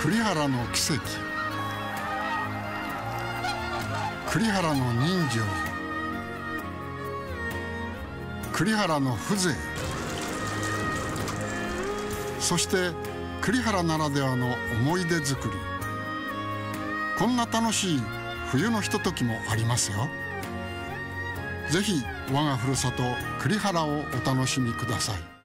栗原の奇跡、栗原の人情、栗原の風情、そして栗原ならではの思い出作り。こんな楽しい冬のひとときもありますよ。ぜひ我がふるさと栗原をお楽しみください。